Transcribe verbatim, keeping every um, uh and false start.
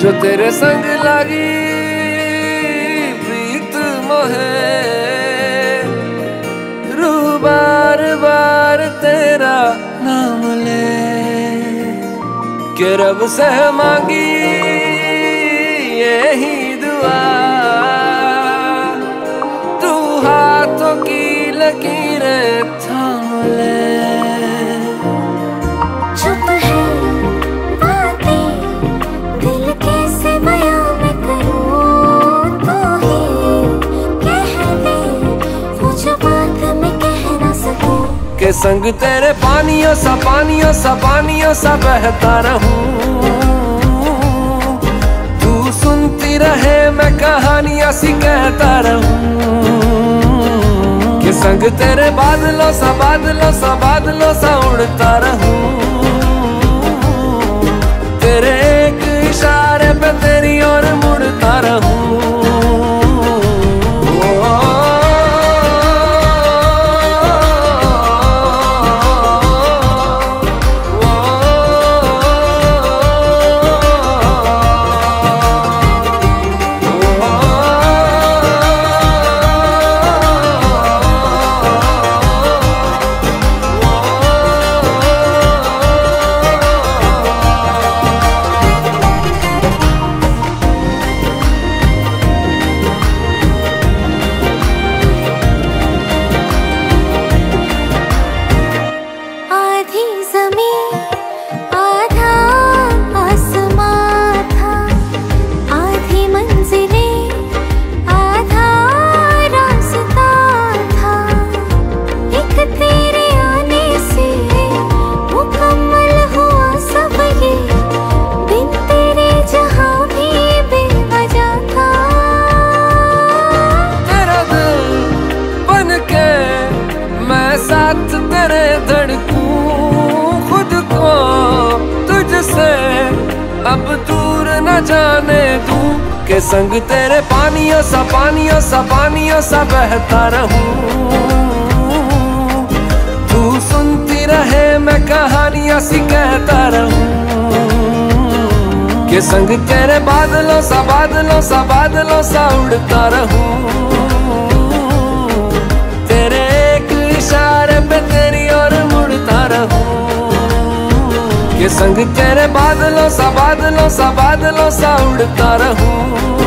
जो तेरे संग लगी प्रीत मोहे, रू बार बार तेरा नाम ले के रब से मांगी यही दुआ, तू हाथों की लकीरें थाम ले। चुप है बातें दिल कैसे बयां मैं करूं, तू ही कह दे वो जो बात मैं कह ना सकूं। के संग तेरे पानियों सा पानियों सा पानियों सा बहता रहूं, तू सुनती रहे मैं कहानियां सी कहता रहूं। के संग तेरे बादलों सा बादलों सा बादलों सा उड़ता रहूं, तेरे एक इशारे पे तेरी ओर मुड़ता रहूं। साथ तेरे धड़कूं खुद को तुझसे अब दूर न जाने दूं, के संग तेरे पानियों सा पानियों सा पानियों सा बहता रहूं, तू सुनती रहे मैं कहानियां सी कहता रहूं। के संग तेरे बादलों सा बादलों सा बादलों सा उड़ता रहूं, तेरे इशारे पे तेरी ओर मुड़ता रहूं। के संग तेरे बादलों सा बादलों सा बादलों सा उड़ता रहूं।